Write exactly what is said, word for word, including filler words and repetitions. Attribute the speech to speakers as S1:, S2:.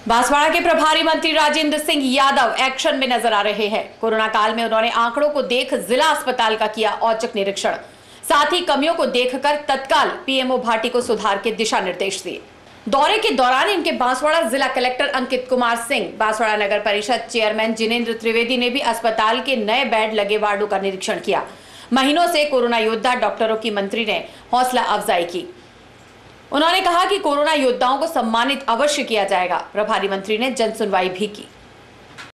S1: बांसवाड़ा के प्रभारी मंत्री राजेंद्र सिंह यादव एक्शन में नजर आ रहे हैं। कोरोना काल में उन्होंने आंकड़ों को देख जिला अस्पताल का किया औचक निरीक्षण, साथ ही कमियों को देखकर तत्काल पीएमओ भाटी को सुधार के दिशा निर्देश दिए। दौरे के दौरान इनके बांसवाड़ा जिला कलेक्टर अंकित कुमार सिंह, बांसवाड़ा नगर परिषद चेयरमैन जिनेंद्र त्रिवेदी ने भी अस्पताल के नए बेड लगे वार्डों का निरीक्षण किया। महीनों से कोरोना योद्धा डॉक्टरों की मंत्री ने हौसला अफजाई की। उन्होंने कहा कि कोरोना योद्धाओं को सम्मानित अवश्य किया जाएगा। प्रभारी मंत्री ने जन सुनवाई भी की।